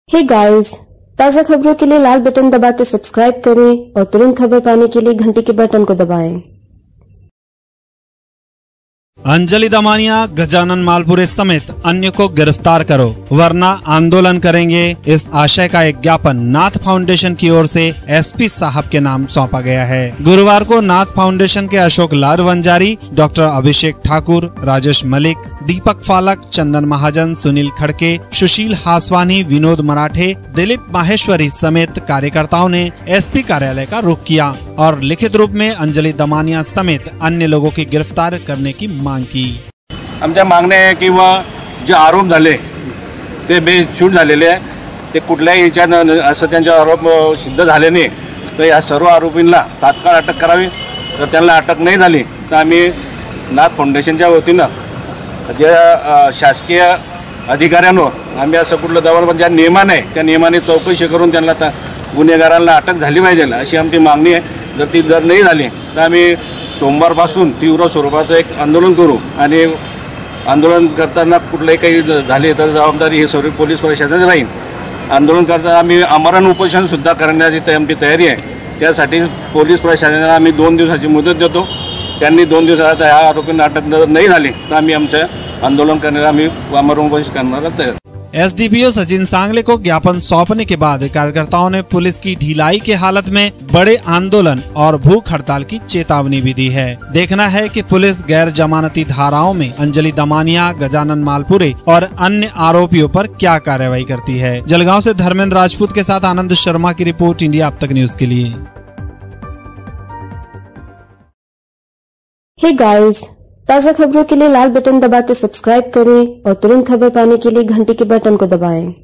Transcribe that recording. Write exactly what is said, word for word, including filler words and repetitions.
Hey guys, ताज़ा खबरों के लिए लाल बटन दबाकर सब्सक्राइब करें और तुरंत खबर पाने के लिए घंटी के बटन को दबाएं। अंजलि दमानिया, गजानन मालपुरे समेत अन्य को गिरफ्तार करो वरना आंदोलन करेंगे। इस आशय का एक ज्ञापन नाथ फाउंडेशन की ओर से एसपी साहब के नाम सौंपा गया है। गुरुवार को नाथ फाउंडेशन के अशोक लाल वंजारी, डॉक्टर अभिषेक ठाकुर, राजेश मलिक, दीपक फालक, चंदन महाजन, सुनील खड़के, सुशील हासवानी, विनोद मराठे, दिलीप माहेश्वरी समेत कार्यकर्ताओं ने एसपी कार्यालय का रुख किया और लिखित रूप में अंजलि दमानिया समेत अन्य लोगों की गिरफ्तार करने की मांग की। आमच्या मागण्या आहे किंवा जे आरोप झाले ते बेशूट झालेले आहे, ते कुठल्याही ह्याच्यानं असं त्यांचे आरोप सिद्ध झाले नाही तर या सर्व आरोपींना तात्काळ अटक करावी। जर त्यांना अटक नाही झाली तर आम्ही नाथ फाउंडेशनच्या वतीनं जे शासकीय अधिकाऱ्यांवर आम्ही असं कुठलं दबाव ज्या नियमाने आहे त्या नियमाने चौकशी करून त्यांना गुन्हेगारांना अटक झाली पाहिजे अशी आमची मागणी आहे। जर ती जर नाही झाली तर आम्ही सोमवारपासून तीव्र स्वरूपाचं एक आंदोलन करू आणि आंदोलन करताना कुठलंही काही झाले तर जबाबदारी ही सर्व पोलीस प्रशासनाची राहील। आंदोलन करताना आम्ही आमरण उपोषण सुद्धा करण्याची आमची तयारी आहे। त्यासाठी पोलीस प्रशासनाला आम्ही दोन दिवसाची मुदत देतो। त्यांनी दोन दिवसात ह्या आरोपींना अटक नाही झाली तर आम्ही आमचं आंदोलन करण्याला आम्ही आमरण उपोषण करण्याला तयार। एसडीपीओ सचिन सांगले को ज्ञापन सौंपने के बाद कार्यकर्ताओं ने पुलिस की ढिलाई की हालत में बड़े आंदोलन और भूख हड़ताल की चेतावनी भी दी है। देखना है कि पुलिस गैर जमानती धाराओं में अंजलि दमानिया, गजानन मालपुरे और अन्य आरोपियों पर क्या कार्रवाई करती है। जलगांव से धर्मेंद्र राजपूत के साथ आनंद शर्मा की रिपोर्ट, इंडिया अब तक न्यूज के लिए। हे गाइस, ताज़ा खबरों के लिए लाल बटन दबाकर सब्सक्राइब करें और तुरंत खबर पाने के लिए घंटी के बटन को दबाएं।